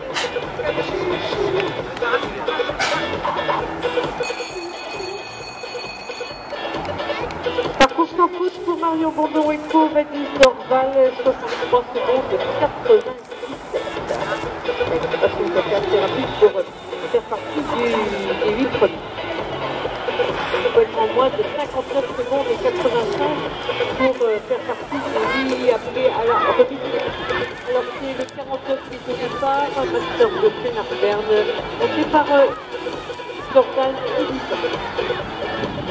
Par contre, en foot pour Mario Bondon Eco, Vadis Norval, 63 secondes, 87. Parce qu'on peut faire assez rapide pour faire partie des 8 premiers. Il faut être en moins de 59 secondes et 85 pour faire partie des 8 appelés à la remise. Alors c'est le 49 qui est au départ, Master de Pénarberne, monté par Jordan Edison.